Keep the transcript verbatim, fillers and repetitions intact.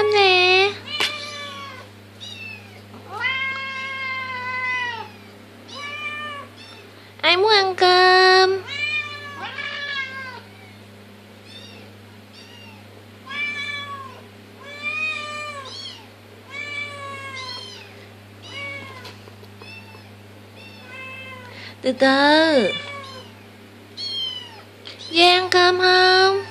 cơm nè. Ai muốn ăn cơm? Từ từ. Dê ăn cơm không?